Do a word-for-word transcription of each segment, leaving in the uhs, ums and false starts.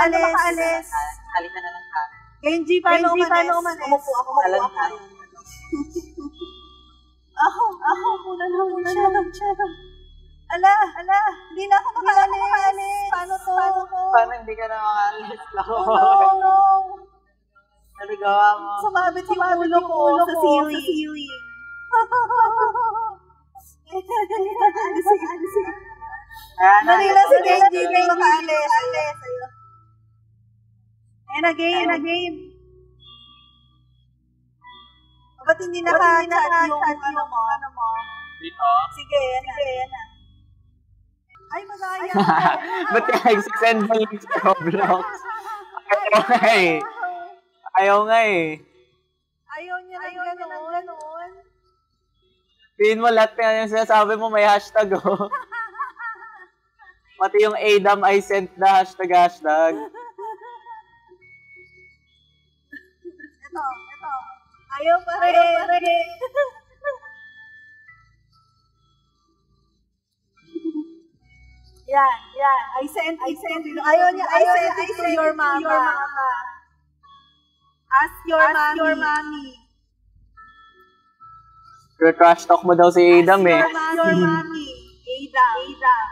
makaalis? Halika na lang kami. Genji, paano umalis? Umupo ako, umupo ako. Ako, ako, muna na, muna na. Ala, ala, hindi na ako makaalis. Paano to? Paano hindi ka na makaalis? Oh, no, no. Naligawa mo. Sumabit yung ulo ko sa ceiling. Dali na si Genji, hindi makaalis. And again, and again. Ba't hindi naka-chat yung ano mo? Dito? Sige, yan na. Sige, yan na. Ay, masaya. Ba't ka nagsisend mo yung sa Roblox? Ayaw nga eh. Ayaw nga eh. Ayaw niya na gano'n. Tingin mo lahat na yung sinasabi mo may hashtag oh. Pati yung Adam I sent na hashtag hashtag. Ito, ito. Ayaw pa rin. Ayaw pa rin. Yan, yan. I sent, I sent. Ayaw niya, I sent it to your mama. Ask your mommy. Your mommy. Your trash talk mo daw si Adam eh. Ask your mommy. Adam. Adam.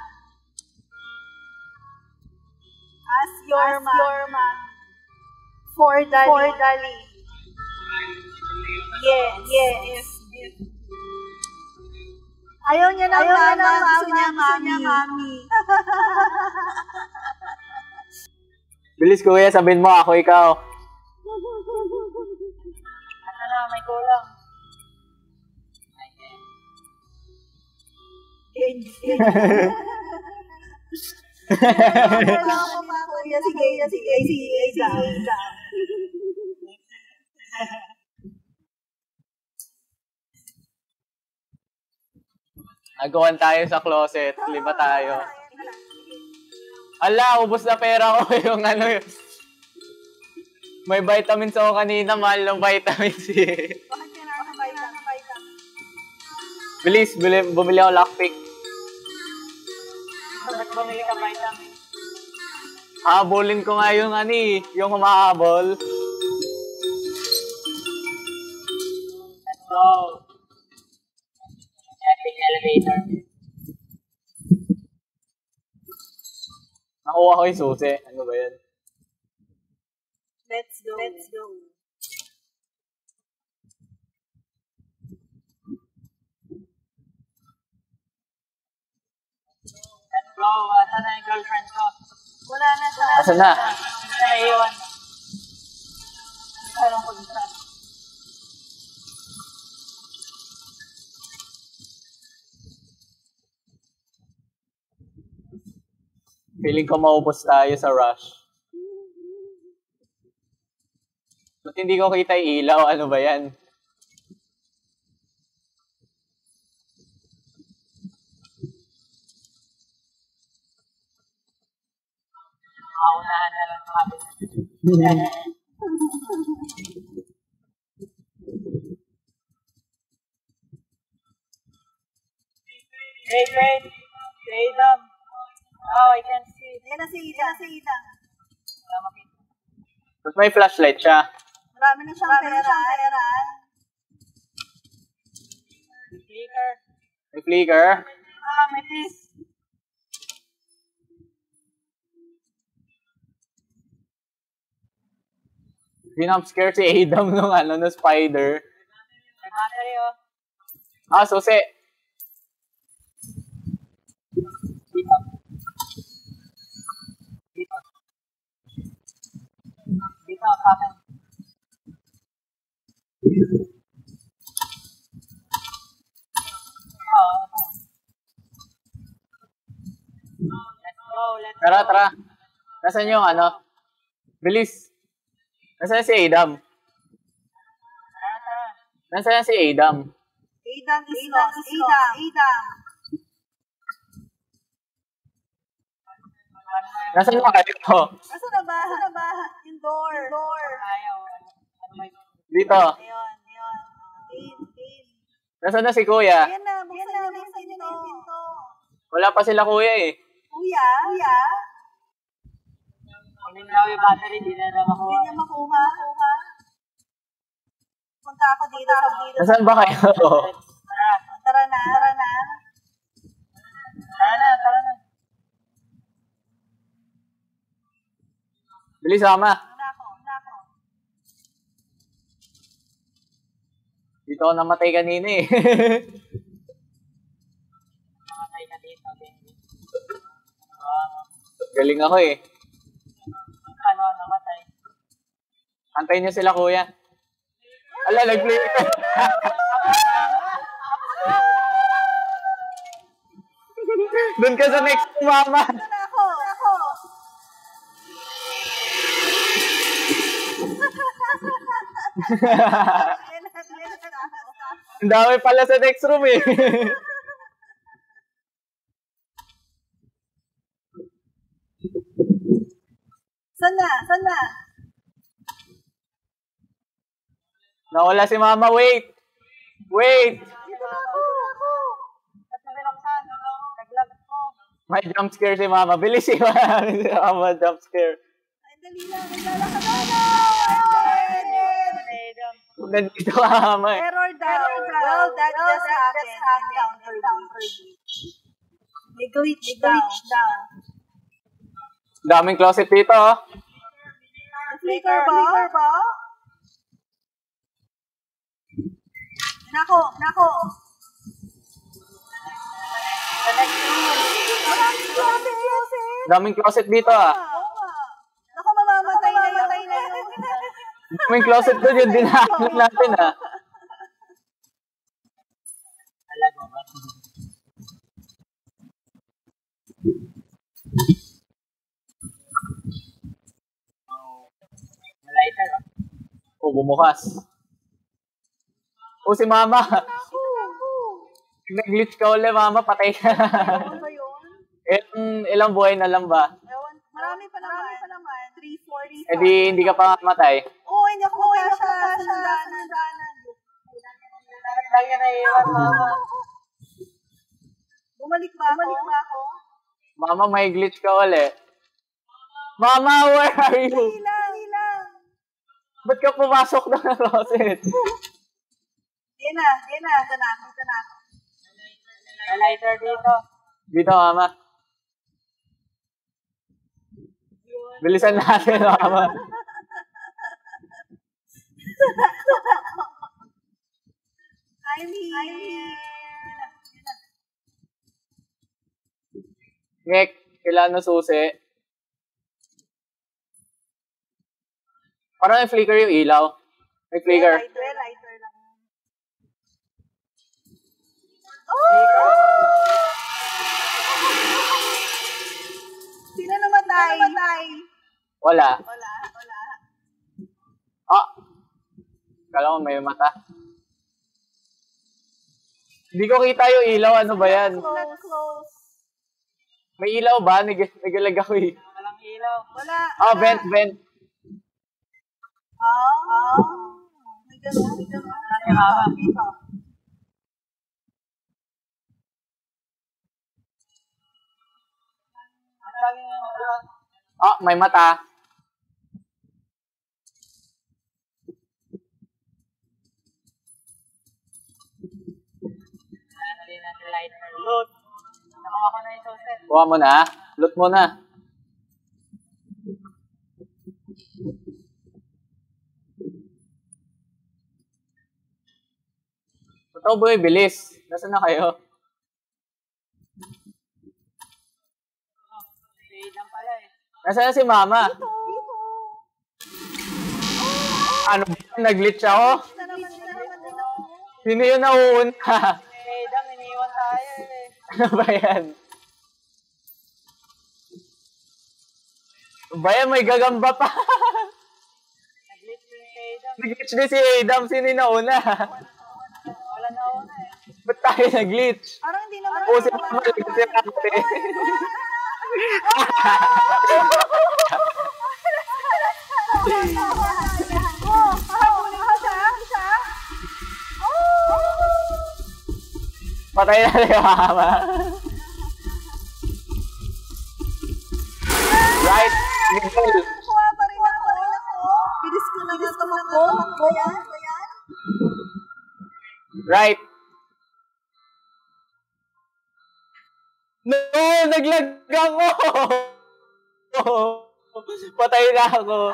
Ask your mommy. For Dali. For Dali. Yes, yes. Ayaw niya ng mama, gusto niya mami. Bilis kuya, sabihin mo ako ikaw. Ano na, may kulang. Sige, sige, sige, sige. Nagawan tayo sa closet. Lima tayo. Ala, ubos na pera ko yung ano yun. May vitamins ako kanina. Mahal ng vitamins eh. Bakit ka na ng vitamin? Bilis, bili, bumili ako lockpick. Ba't bumili ka vitamin? Habulin ko nga yung ano eh. Yung humahabol. Let's go. Epic elevator. Nakuha ko yung susi. Ano ba yan? Let's go. Let's go. Let's go. Asan na yung girlfriend ko? Wala na sa... Asan na? Naiiwan. Parang ko dito. Feeling ko maubos tayo sa rush. Ba't hindi ko kita ilaw? Ano ba yan? Maunahan na lang sa cabinet. Wait, wait. Wait, um. Oh, I can't see. Yan na si Ida. Yan na si Ida. Tapos may flashlight siya. Marami na siyang pera. pera. Flicker. May flicker. Ah, may piece. Pinamscare si Adam nung ano, no spider. May battery, oh. Ah, susi. Dito. Dito. Dito, sa akin. Oh, ito. Let's go, let's go. Tara, tara. Nasaan yung ano? Bilis. Nasaan si Adam? Tara, tara. Nasaan si Adam? Adam is lost. Adam. Adam. Nasaan yung kayo? Asa na ba? Asa na ba? Yung door. Door. Ayaw. Ano may... Dito. Ayun, ayun. Pin, pin. Nasaan na si kuya? Ayan na, buksan na, buksan niyo na yung pinto. Wala pa sila kuya eh. Kuya? Kuya? Kuminaw yung battery, di na na makuha. Hindi niya makuha. Makuha. Punta ako dito sa dito. Nasaan ba kayo? Tara. Tara na. Tara na. Tara na, tara na. Bilis, Ama. Nako, nako. Dito ako namatay kanina eh. Namatay ka dito, Genji. Wow. Galing ako eh. Ano, namatay? Antayin niyo sila, kuya. Ala, nag-play ka. Doon ka sa next mama. Nako, nako. Ang dami pala sa next room eh. Sana, sana. Nawala si mama, wait. Wait. Dito na ako, ako. Ba't na binuksan? Naglag ko. May jump scare si mama. Bilis si mama. Si mama jump scare. Ay, dali lang. Naglalakad ako. Freedom. Nandito ka, mama eh. Error daw. Well, that just happened. May glitch daw. Daming closet dito, oh. Flicker ba? Flicker ba? Nako, nako. The next room. Maraming closet. Daming closet dito, ah. Nako, mamamatay na yun. na yun. Daming closet doon, yun dinahanap natin, ah. Talaga ba? Lighter, oh. Oh, bumukas. Oh, si mama. Nag-glitch ka ulit, mama. Patay ka. Ano ba yun? Ilang, ilang buhay na lang ba? Ewan, marami pa naman. Marami pa naman. three, four, Eh di, hindi ka pa matay. Oo, hindi ako Tasha. Sandanan. Bakit lang yan naiiwan, mama? Bumalik ba ako? Bumalik ba ako? Mama, may glitch ka ulit. Mama, where are you? Dali lang. Dali lang. Ba't ka pumasok na ng closet? Di na. Di na. Ito na. Ito na. May lighter dito. Dito, mama. Bilisan natin, mama. I mean. Ngek, kailangan na susi. Parang may flicker yung ilaw. May flicker. Lighter, lighter lang. Oh! Sino namatay? Sino namatay? Wala. Wala, wala. Ah! Kala ko may mata. Hindi ko kita yung ilaw. Ano ba yan? Close, close. May ilaw ba? Nag- nagalag ako eh. Walang ilaw. Wala. Ah, vent, vent. Ah, ah. May ganun, may ganun. Natin, mama. Dito. Ang lagi yung wala. Ah, may mata. Ano din natin lighter. Load. Nakuha ko na yung sauce. Kuha mo na. Loot mo na. Totoo boy, bilis. Nasaan na kayo? Freedom pala eh. Nasaan na si mama? Dito. Ano ba? Nag-glitch ako? Ito naman, ito naman din ako. Sino yung nauuna? Freedom, iniwan tayo eh. Ano ba yan? Ano ba yan? May gagamba pa. Nag-glitch yung freedom. Nag-glitch din si Adam. Sino yung nauna? Wala na ako na eh. Ba't tayo nag-glitch? Parang hindi naman. Oo, si mama. Nag-glitch si ate. Oh, habulin ko siya. Siya. Oh! Patay na si mama. Right? Middle. Right. No! Naglag ako! Patay na ako.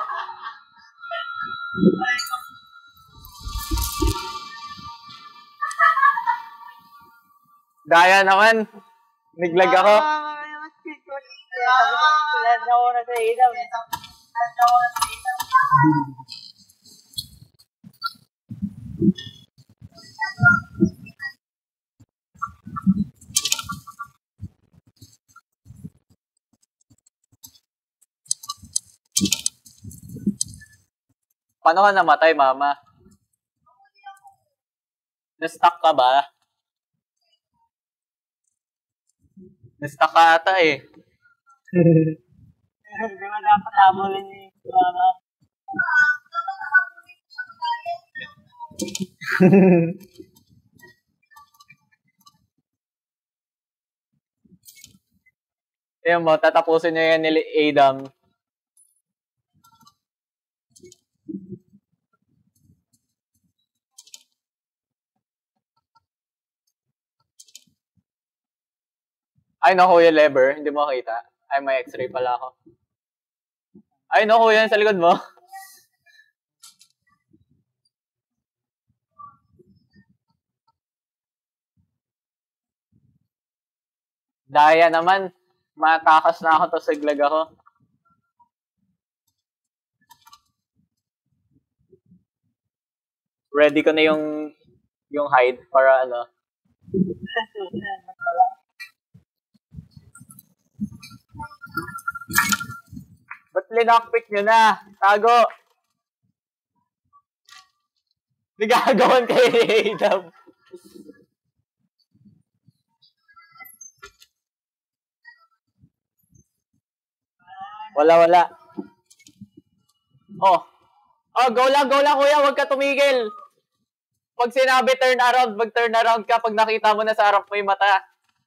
Daya naman. Naglag ako. Sabi ko, silan na ako na sa ilaw. Silan na ako na sa ilaw. Paano ka namatay, mama? Na-stuck ka ba? Na-stuck ka ata eh. Hindi mo dapat habulin ni mama. Ayun mo, tatapusin nyo yan ni Adam. Ay, naku yung lever. Hindi mo makita. Ay, may x-ray pala ako. Ay, naku yan sa likod mo. Daya naman. Matakas na ako, tapos siglag ako. Ready ko na yung yung hide para ano. Ba't linakpick nyo na? Tago! Nagagawan kayo ni Adam. Wala, wala. Oh. Oh, go lang, go lang, kuya. Huwag ka tumigil. Pag sinabi turn around, mag-turn around ka pag nakita mo na sa harap mo yung mata.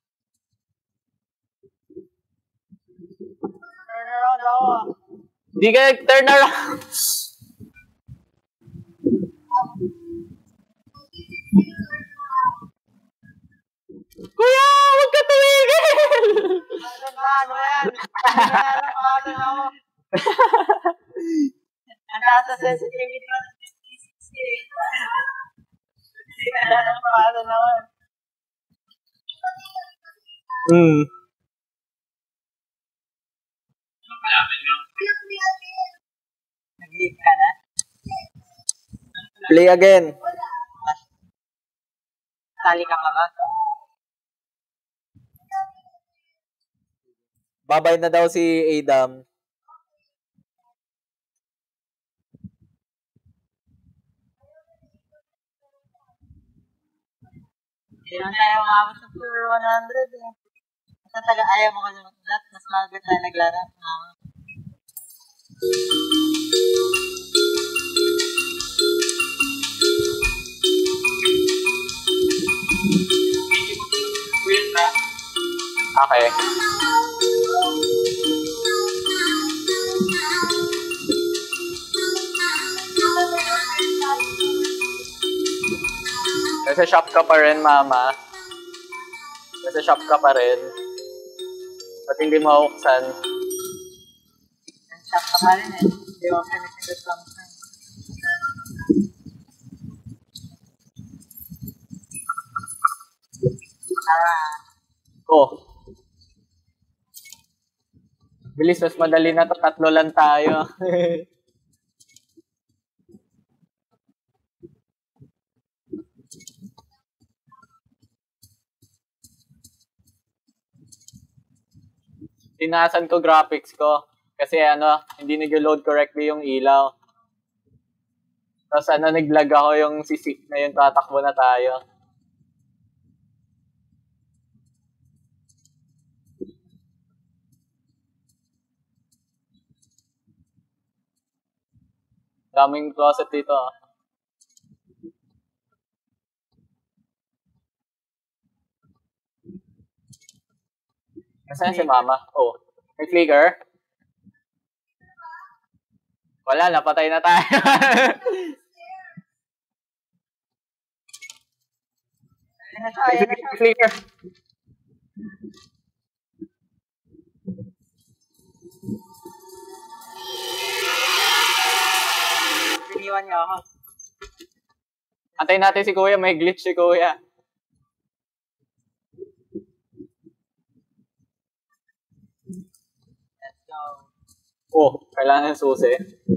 Turn around ako. Di ka turn around. Kuya, huwag ka tumigil! Ano yan? Ano yan? Ako. Ang taas na sensitivity mo ng hindi ka na lang paano naman. Hmm. Nag-leave ka na? Play again. Sali ka pa ba? Babay na daw si Adam. Hindi lang tayo umabot sa floor one hundred eh. Basta taga ayaw mo kasi mag-dat, mas maganda tayo naglaro. Uh, Okay. Nasa shop ka pa rin, mama. Nasa shop ka pa rin. Ba't hindi mo buksan? Nag-shop ka pa rin eh. Hindi mo finishing the song. Tara. Oh. Bilis, mas madali na to. Tatlo lang tayo. Tinasan ko graphics ko. Kasi ano, hindi nag-load correctly yung ilaw. Tapos ano, nag-lag ako yung sisik na yung tatakbo na tayo. Daming closet dito. Nasaan si mama? Oh, may flicker? Wala, napatay na tayo. Ayan na siya, ayan na siya. Clear. Iniwan niya ako. Antayin natin si Kuya, may glitch si Kuya. Let's go. Oh, kailangan ng susi.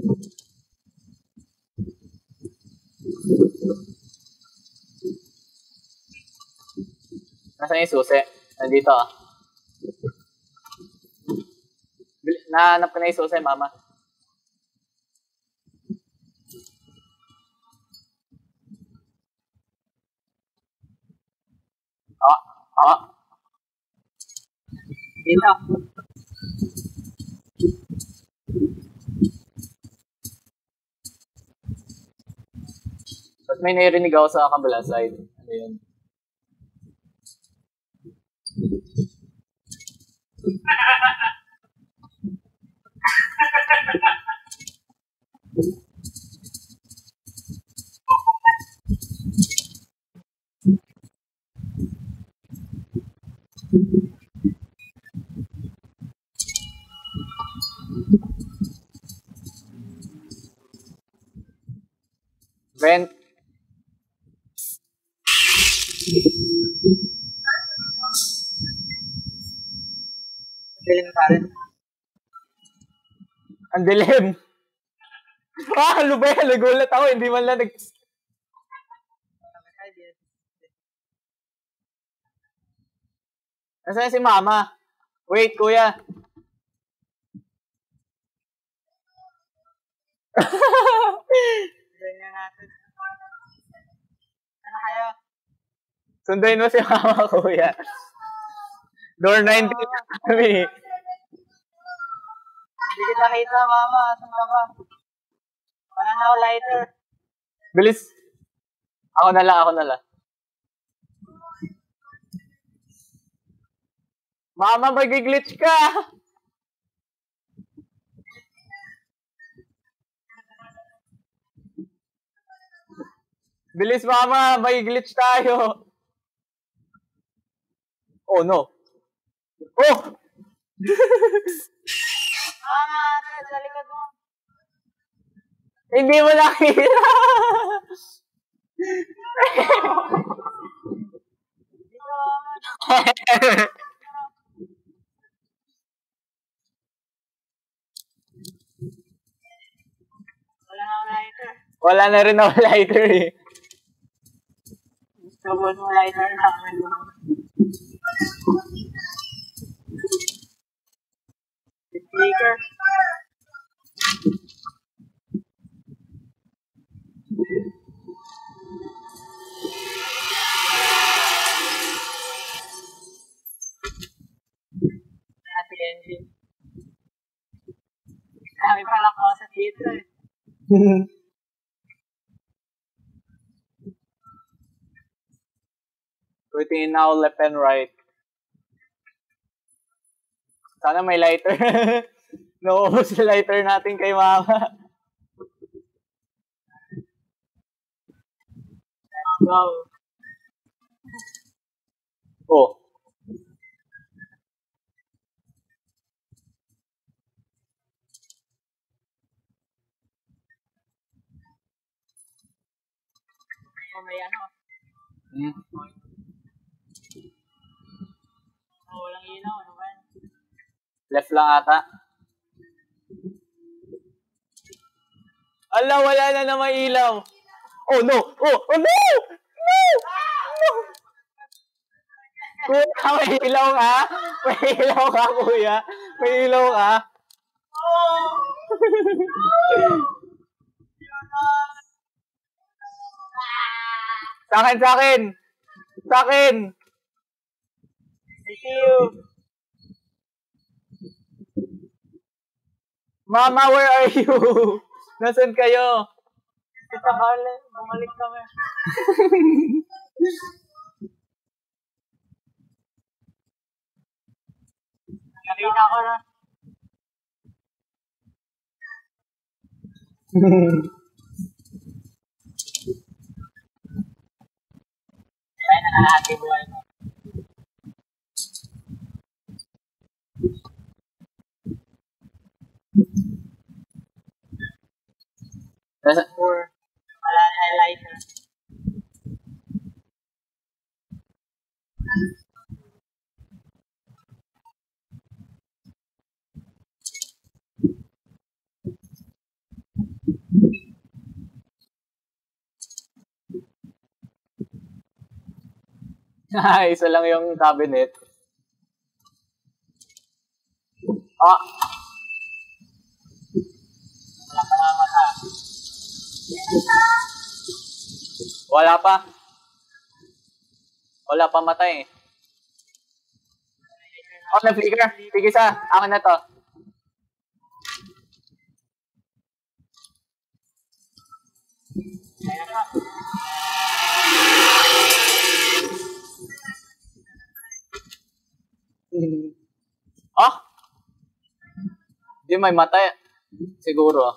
Nasaan yung susi? Nandito ah. Bil- Nahanap ko na yung susi, mama. Ah, ah. Dito. Ba't may narinig ako sa kabilang side? Ano yun? Vent. Dilim pa rin. Ang dilim. Ah, ano ba yan? Nagulat ako. Hindi man lang nag... Nasaan si mama? Wait, kuya. Ganyan natin. Ano kayo? Sunduin mo si mama, kuya. Door nineteen kami. Hindi kita kita, mama. Asan ka ba? Wala na ako lighter. Bilis. Ako na lang, ako na lang. Mama, mag-glitch ka! Bilis, mama! May glitch tayo! Oh, no. Oh! Mama, ate, sa likod mo. Hindi mo nakita! Dito, mama. Wala na ako lighter. Wala na rin ako lighter eh. Sabon mo lighter namin. Speaker. Ate Genji. Dami pala ko sa dito eh. Routine now, left and right. Sana may lighter. Nauubos yung lighter natin kay mama. Let's go. Oh. Oh, may ano. Hmm. Oh, walang ilaw. Ano ba yan? Left lang ata. Ala, wala na naman ilaw. Oh no! Oh, oh no! No! No! Kuya, may ilaw ka? May ilaw ka, kuya? May ilaw ka? Sa akin, sa akin! Sa akin! I see you. Mama, where are you? Nasaan kayo? Kita balik. Bumalik kami. Nakita ko na. Ayan na kalahati buhay mo. Nasa, Or, wala tayo lighter. isa lang yung cabinet. Ah! Wala pa nga mata. Wala pa. Wala pa mata eh. Oh, na-flicker. Sige sa, akin na to. Kaya ka. Ah! Di may mata eh. Siguro.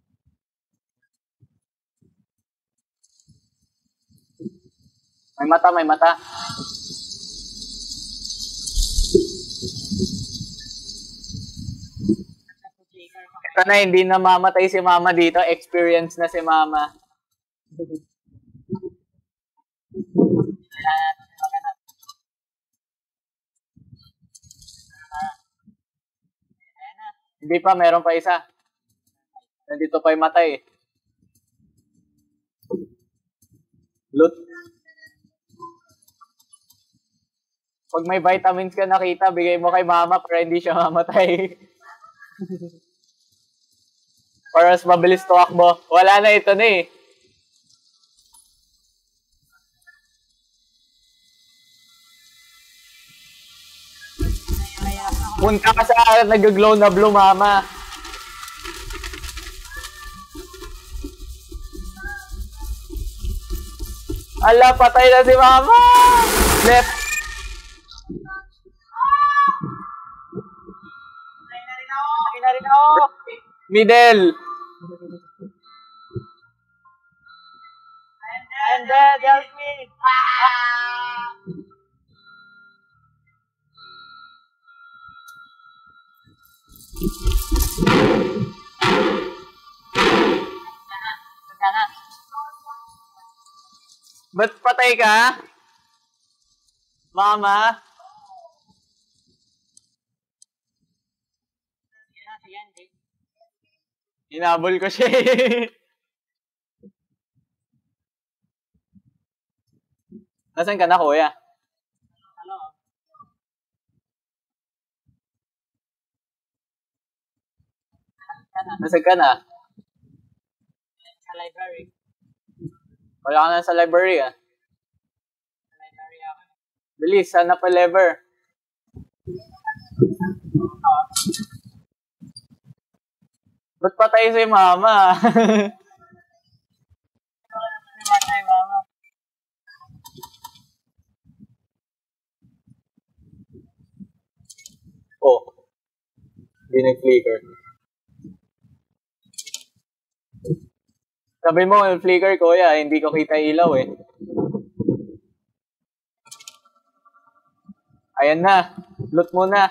May mata, may mata. Ito na, hindi na mamatay si mama dito. Experience na si mama. Hindi pa, meron pa isa. Nandito pa yung mata eh. Loot. Pag may vitamins ka nakita, bigay mo kay mama para hindi siya mamatay. Para mas mabilis tumakbo. Wala na, ito na eh. Punta ka sa nag-glow na blue, mama. Ala, patay na si mama! Left. Patay na rin ako! Patay na rin ako! Middle. I'm dead! Help me! Ah! Ba't patay ka? Mama? Hinabol ko siya eh. Nasaan ka na, kuya? Hello? Nasaan ka na? Sa library. Wala ka na sa library ah. Sa library ako. Bilis, sana pa lever. Oo. Ba't patay si mama? Matay, mama. Oh. Hindi nag-flicker. Sabi mo, yung flicker kuya, hindi ko kita ilaw eh. Ayan na. Loot mo na.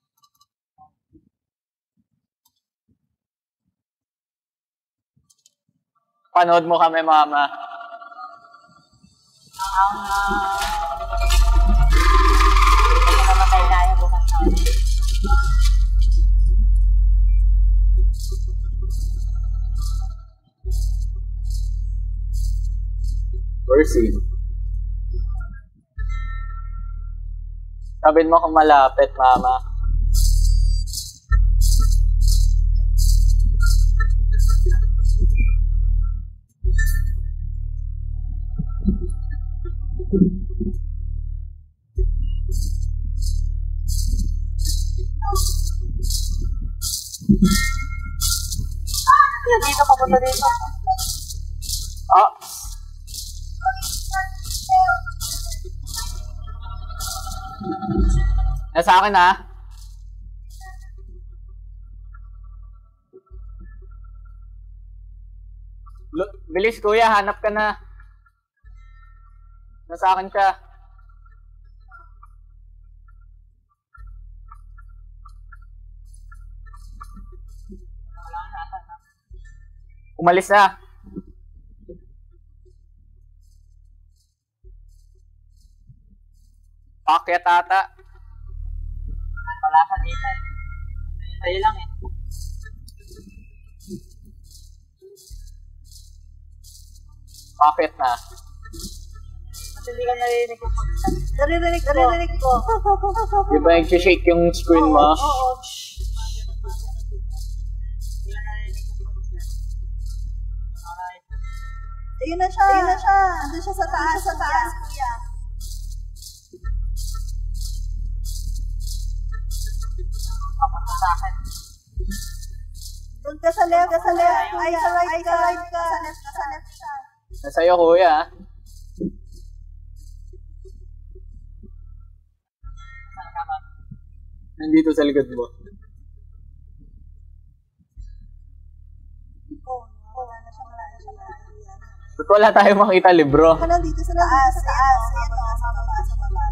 Panood mo kami, mama. Ang, uh, hindi ka namatay tayo bukas na ulit. Proceed. Sabihin mo kung malapit, mama. Dito, papunta dito. Ah! Nasa akin ha? Bilis kuya, hanap ka na. Nasa akin siya. Umalis na. Pakyat ata. Wala ka dito. Sa'yo lang eh. Pakyat na. Kasi hindi ka narinig ko. Naririnig, naririnig ko. Di ba nag-shake yung screen mo? Oo, oo. Hindi ka narinig ko. Alright. Ayun na siya. Ayun na siya. Andun siya sa taas, sa taas, kuya. Papunta sa akin. Doon ka sa left, ka sa left. Ay, sa right ka, right ka. Sa left, sa left siya. Nasa'yo, kuya. Saan ka ba? Nandito sa likod mo. Oh, wala na siya, wala na siya, wala na siya. Ba't wala tayong makita libro? Ka lang dito sa taas, sa taas. Ayan o, sa baba, sa baba.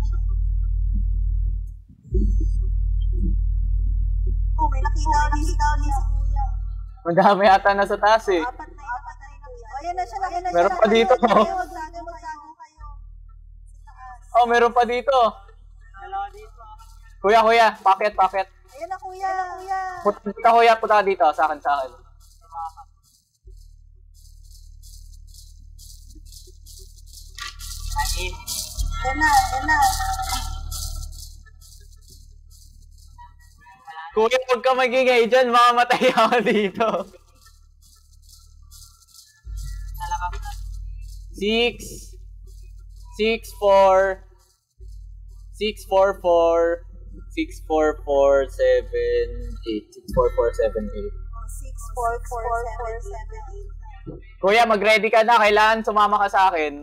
Oh, may nakita, nakita ulit si kuya. Madami ata na sa taas eh. Apat na, apat na yun. Oh, ayan na siya, ayan na siya. Meron pa dito. Huwag tago, magtago kayo. Sa taas. Oh, meron pa dito. Dalawa dito. Kuya, kuya, paket, paket. Ayan na kuya, kuya. Punta ka, kuya, punta ka dito. Sa akin, sa akin. Anin. Ayan na, ayan na. Kuya, huwag ka magingay dyan. Mamamatay ako dito. Nalabas na. Six. Six, four. Six, four, four. Six, four, four, seven, eight. Six, four, four, seven, eight. Oh, six, four, four, seven, seven, eight. Kuya, mag-ready ka na. Kailangan sumama ka sa akin.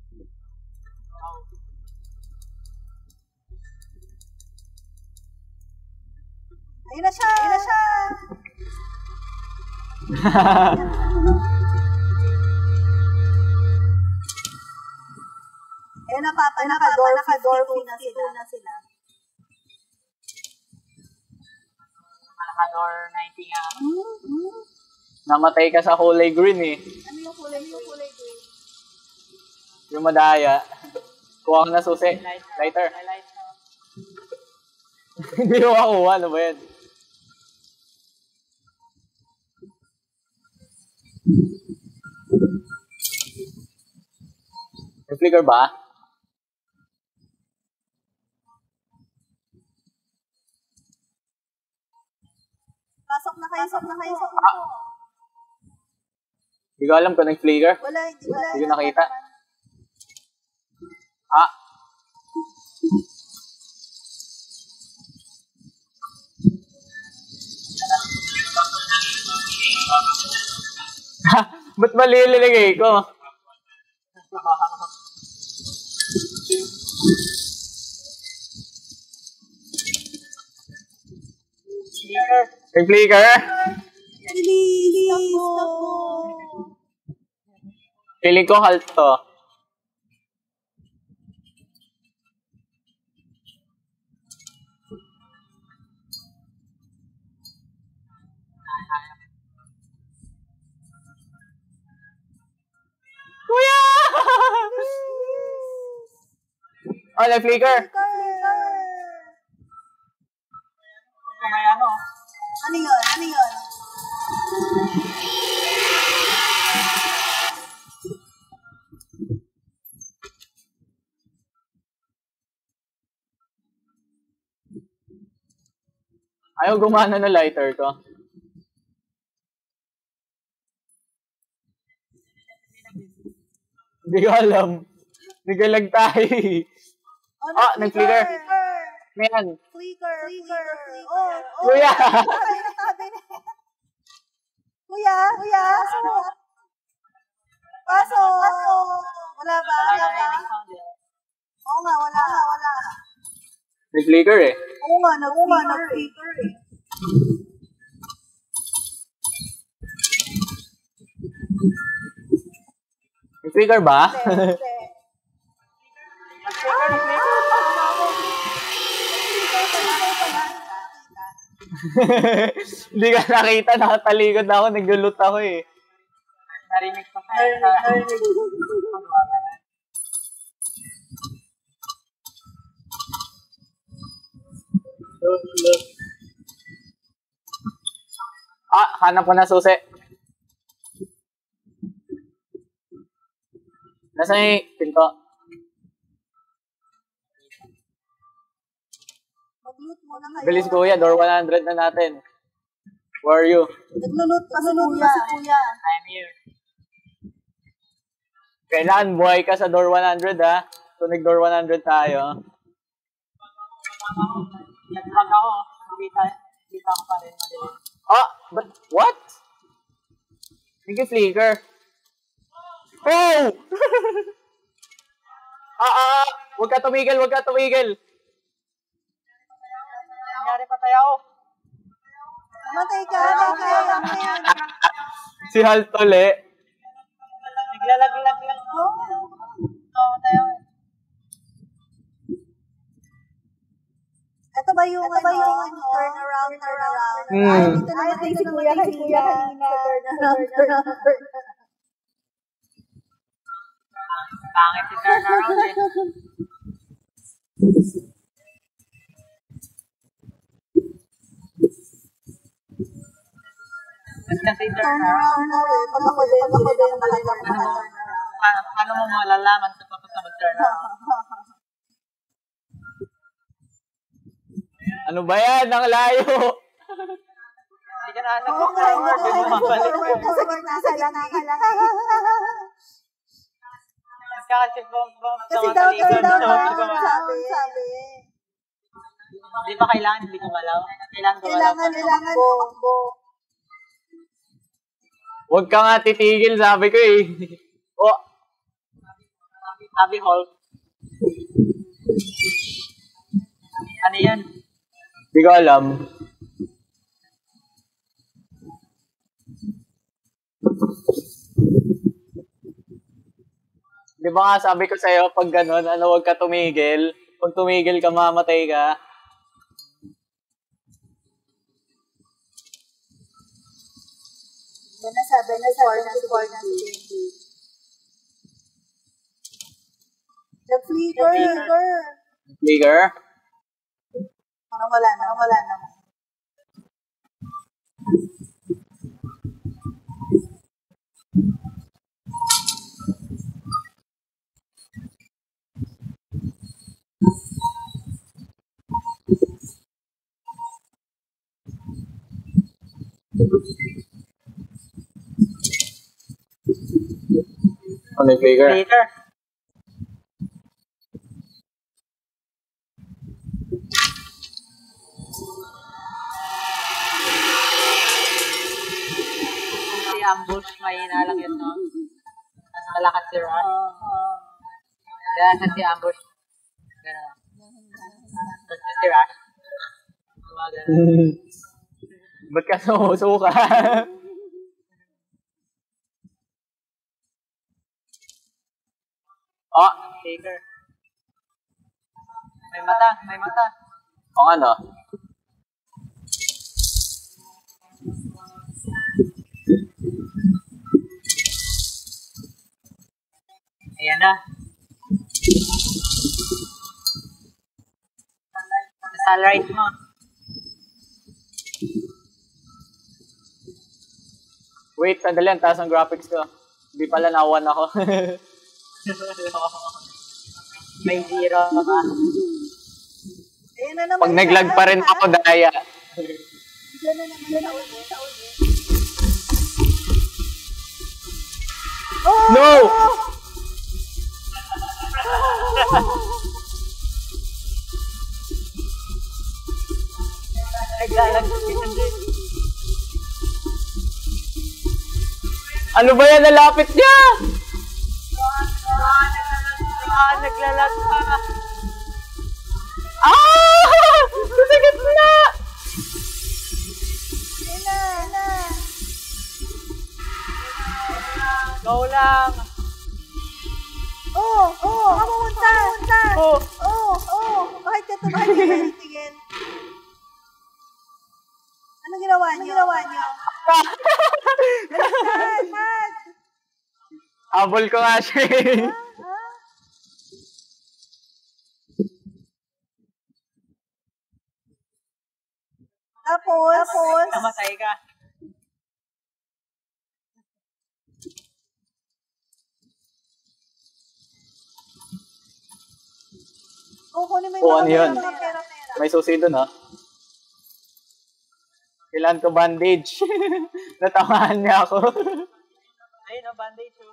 Ayun na siya, ayun na siya. Ayun na papa, naka-door, naka-door na sila. na sila. Naka-door ninety nga. Hmm? Namatay ka sa kulay green eh. Ano yung kulay, yung kulay green? Yung madaya. Kuha ka na susi. Lighter. Light na. Hindi mo makuha. Ano ba yan? May flicker ba? Pasok na kayo, pasok na kayo, pasok na kayo. Hindi ko alam kung nag-flicker. Wala, hindi wala. Hindi ko nakita. Ah. Ba't mali yung liligay ko? May flicker? Bilis ako. Feeling ko halt to. Kuya! Oh, nag-flicker. May ano? Ano yun? Ano yun? Ayaw gumana na lighter ko. Hindi ko alam. Nagalag tayo eh. Oh, Ah, nag-flicker. Ayan. Flicker, flicker. Oh, oh. Kuya! Ay, nakabi na. Kuya, kuya. Paso. Paso. Wala ba? Wala Wala na ba? yung sound eh. Oo nga, wala nga, wala. Nag-flicker eh. Oo nga, nag-flicker eh. Nag-flicker ba? Hindi. Hindi ka nakita, nakatalikod na ako, naglulot ako eh. Narinig pa ka. Narinig, narinig. Look, look. Ah, hanap ko na susi. Nasaan yung pinto? Mag-loot muna kayo. Bilis kuya, door one hundred na natin. Where are you? Nag-loot pa si kuya. I'm here. Kailangan buhay ka sa door one hundred ha. Tunig door one hundred tayo. Nag-vlog ako. Nakita, nakita ko pa rin. Madilim. Ah, but what? Nag-flicker. Oh! ah, ah, huwag ka tumigil, huwag ka tumigil. Nangyari pa tayo. Namatay ka, namatay ka. Si Hal tole. Naglalag-lag lang. Oo, oh, tayo. Ito ba yung, ito ba yung ano, turn around, turn around? Hmm. Ay, dito naman tayo si kuya kanina. Turn around, turn around. Pangit si turn around eh. Mas kasi turn Turn around. around na eh. Pag ako din, pag ako din talaga Ano mo, pa- paano mo malalaman sa tapos na mag-turn around? Ano ba yan? Ang layo. Hindi ka na alam Oo kung nga, forward, hindi di ko bumabalik. forward. Nasa gitna sa lang, ka lang. Nagkakasip bump bump sa Kasi mga daw, talikod. turn down, So, turn hindi ko down, ma- sabi. sabi. Di ba kailangan hindi gumalaw? Kailangan gumalaw. Kailangan, kailangan tumakbo. Huwag ka nga titigil, sabi ko eh. Oh, Sabi Hulk. Ano yan? di ko alam. Di ba nga sabi ko sa'yo, pag gano'n, ano, huwag ka tumigil. Pag tumigil ka, mamatay ka. Yan na sabi na sabi na si Genji. Nag-flicker. Flicker? Parang wala na, wala na. Ano yung flicker? Later. Si ambush, mahina lang yun, no? Mas malakas si Rush. Kaya sa si ambush. Gano'n. Tapos si Rush. Gumagano. Ba't ka sumusuka? Oh, Later. May mata, may mata. o ano? Ayan na. Sa right mo. Wait, sandali, ang taas ng graphics ko. Hindi pala nawan ako. May zero ka. Ayan na naman. Pag naglag pa rin ako, daya. Bigla na naman sa uli, sa uli. Oh! No! Naglalag. Ano ba yan? Nalapit niya! Ah, naglalag ka. Ah! Sasagat na! Ayan na, ayan na. Go lang. Oh, oh, baka pumunta. Pumunta. Oh! Oh, oh. Bakit ka tumahal ka tingin? Ano ginawa niyo? Ano ginawa niyo? Baliktad! Habol ko nga siya eh. Ah, ah. Tapos, tapos, Namatay ka. kukunin mo Oo, ano yun? mga pera-pera. May susi doon, ha? Kailan ko bandage. Natamaan niya ako. Ayun, no, bandage, oh.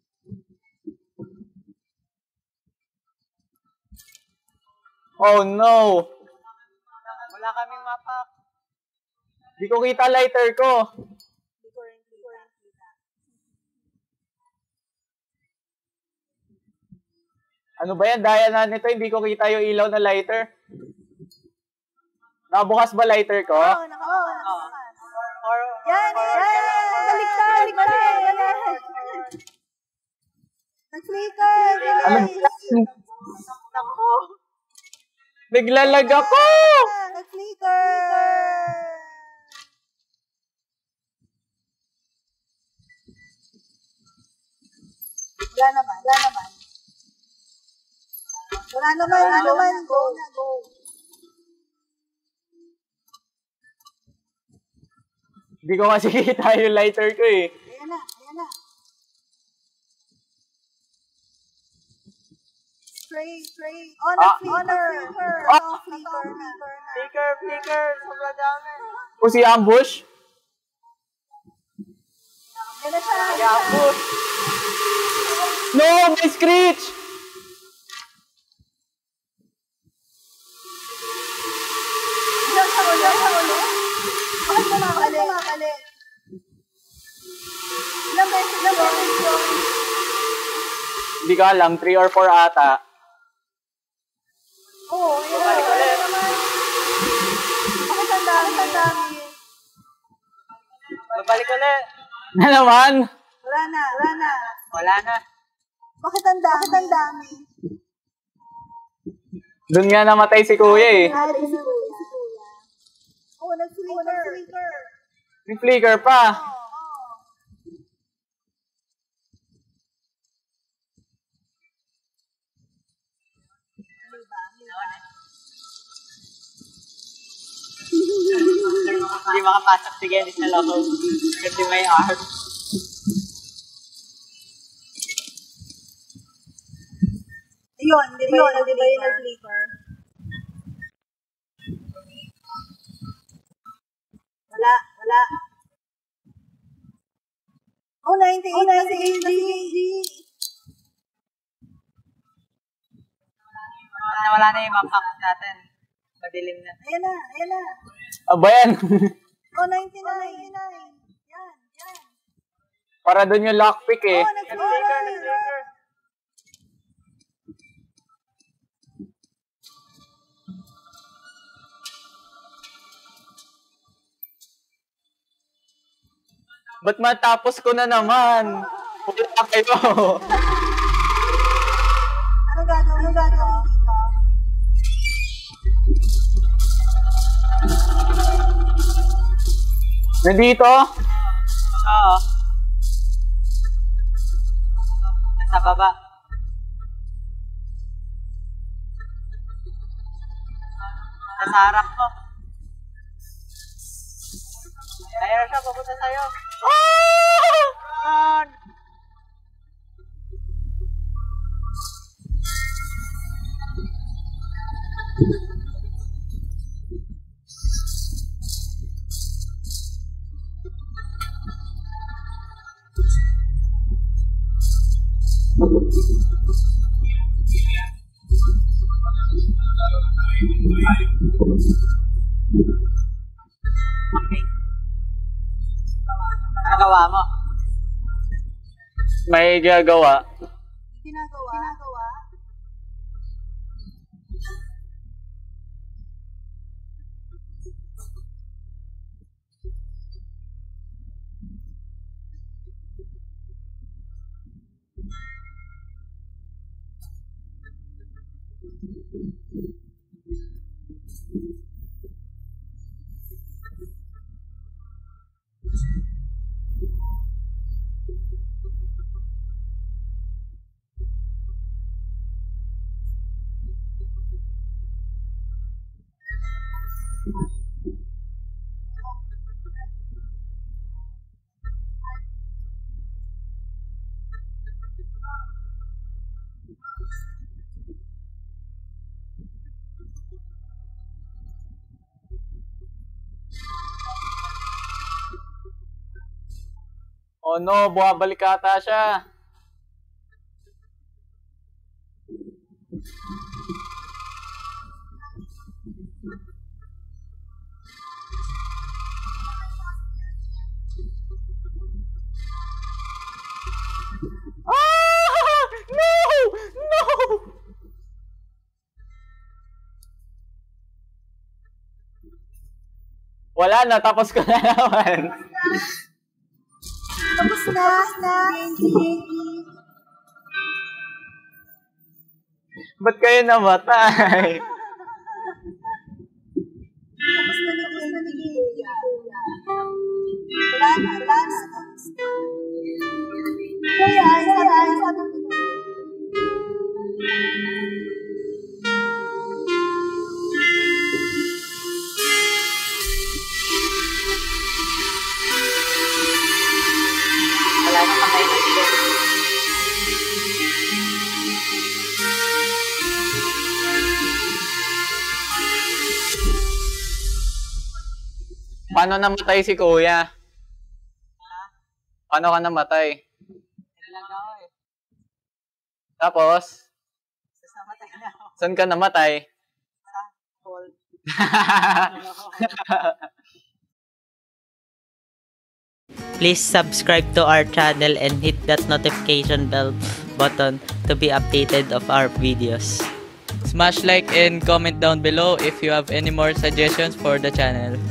Oh, no. Wala kaming mapak. Di ko kita lighter ko. Hindi ko rin, hindi ko rin kita. Ano ba yan? Daya na nito, hindi ko kita yung ilaw na lighter. Nakabukas ba lighter ko? Oo, nakabukas. Oo. Or, Yan, or, yan! Baliktad, baliktad! Nag-flicker! Ano Bilis! ba yan? Naku! Naglalag ako! Nag-flicker! Wala naman, wala naman. Wala naman, wala naman. Go na, go. Hindi ko kasi kita yung lighter ko eh. Ayan na, ayan na. Straight, straight. On a Ah. flicker. Ah. On a flicker na. Flicker, flicker! Sobra dami. O si ambush? Ayan na siya. Yabot! No! May screech! Diyan sa ulo, diyan sa ulo. Bakit kumakali? Kumakali. Ilang beses, ilang beses yun. Hindi ko alam, three or four ata. Oo, yun Babalik ulit. naman. Bakit ang dami? Bakit ang dami? Babalik ulit. Na naman? Wala na, wala na. Wala na. Bakit ang dami? Bakit ang dami? Doon nga namatay si kuya eh. Nari si kuya. Oo, nag-flicker. May flicker pa. Oo. Hindi makapasok si Genis na loob. Kasi may arm. Yun, di ba yun? Di ba yun nag-flicker? Wala, wala. Oh, ninety-eight na si Genji. Nawala na yung mapak natin. Madilim na. Ayan na, ayan na. Aba yan. Oh, ninety-nine. Yan, yan. Para doon yung lockpick eh. Oh, nag-flicker, nag-flicker. Ba't matapos ko na naman? Wala kayo. Ano gagawin? Ano gagawin dito? Nandito? Oo. Nasa baba. Nasa harap mo. Ayun siya, papunta sa'yo. Run! Okay. Nagawa mo. May gagawa. Ginagawa? Ginagawa? Oh no, bumabalik ka ata siya. Ah! No! No! Wala na, tapos ko na naman. Tapos na, na, Genji. Ba't kayo namatay? Tapos na ni Genji. Wala na, wala na. Kuya, isa na, isa na. Wala na patay na sila. Paano namatay si Kuya? Paano ka namatay? Nalaga ako eh. Tapos? Sasamatay na ako. Saan ka namatay? Sa hall. Please subscribe to our channel and hit that notification bell button to be updated of our videos. Smash like and comment down below if you have any more suggestions for the channel.